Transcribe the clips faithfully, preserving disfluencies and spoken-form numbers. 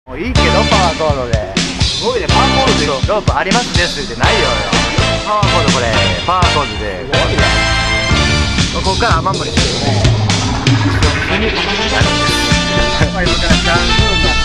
もういいけどパワーコードで。 すごいね、パワーコードでロープありますですってないよ。パワーコードこれパワーコードで。ここから雨漏りしてるね。普通になるんです。 今からチャンスが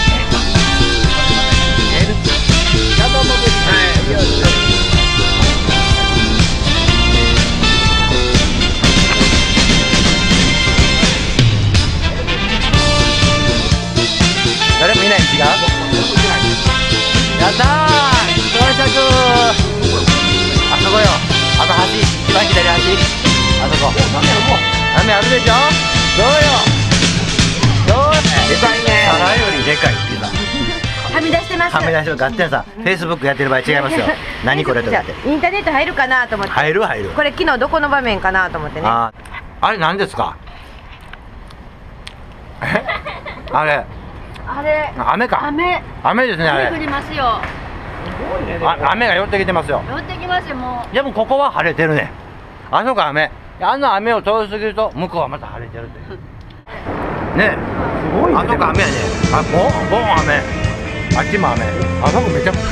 誰もいない。違う。やったー、到着。あそこよ、あの橋、一番左橋、あそこ。雨あるでしょ。どうよ、どうでかいね。皿よりでかいピザ。 はみ出してます。 はみ出してる。ガッテンさん、フェイスブックやってる場合違いますよ。何これとかって。 インターネット入るかなと思って。 入る入る。 これ昨日どこの場面かなと思ってね。 ああれ何ですか。あれあれ雨か。 雨雨ですね。あれ降りますよ。 あ、雨が寄ってきてますよ。 寄ってきますよ。もうでもここは晴れてるね。あそこ雨。あの雨を通り過ぎると向こうはまた晴れてるという。ねえ、すごいね。あそこ雨やね。あ、ボンボン雨。あっちも雨。あそこめちゃくちゃ。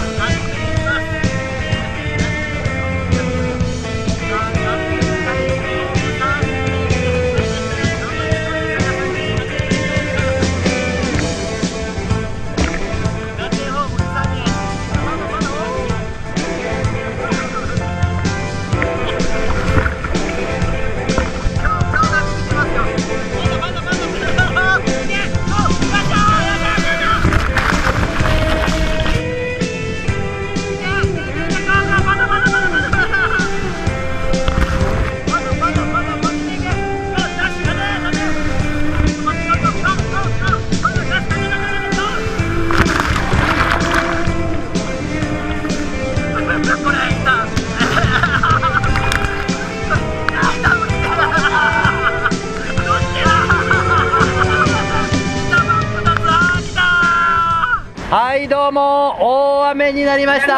はいどうも、大雨になりました。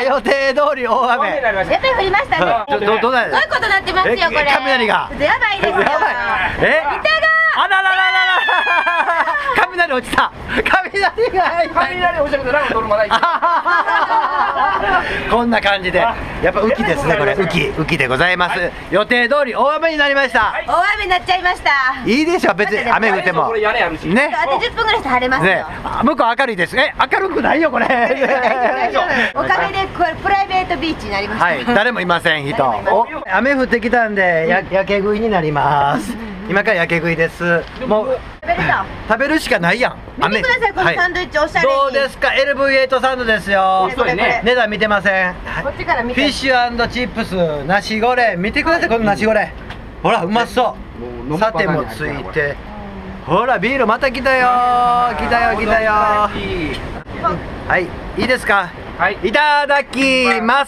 予定通り大雨。 やっぱり降りましたね。 どどどうなる。 すごいことなってますよこれ。 雷が。 やばいですよ。 やばい。え？ 板が。 あららららら。雷落ちた。雷が。 雷落ちたけどランドルまだいい。 こんな感じで、やっぱ雨季ですねこれ。雨季雨季でございます。予定通り大雨になりました。 大雨になっちゃいました。 いいでしょ別に雨降っても。 これ屋根あるし。 ね。 あとじゅっぷんぐらいして晴れますよ。 向こう明るいです。え、明るくないよこれ。 おかげでこれプライベートビーチになりました。 はい、誰もいません人。お、雨降ってきたんでややけ食いになります。今からやけ食いです。もう食べるぞ。 食べるしかないやん。 見てくださいこのサンドイッチおしゃれに。 どうですか エルブイエイト サンドですよ。 これこれ値段見てません。 こっちから見て。 フィッシュ&チップスナシゴレン見てくださいこのナシゴレン。ほらうまそう。さてもついて。ほらビールまた来たよ来たよ来たよ。はいいいですか。はいいただきます。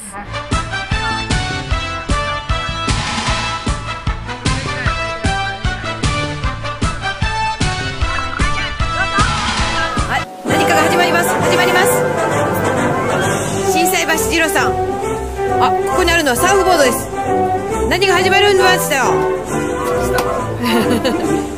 何かが始まります始まります。心斎橋二郎さん、あ、ここにあるのはサーフボードです。何が始まるんでしたよ。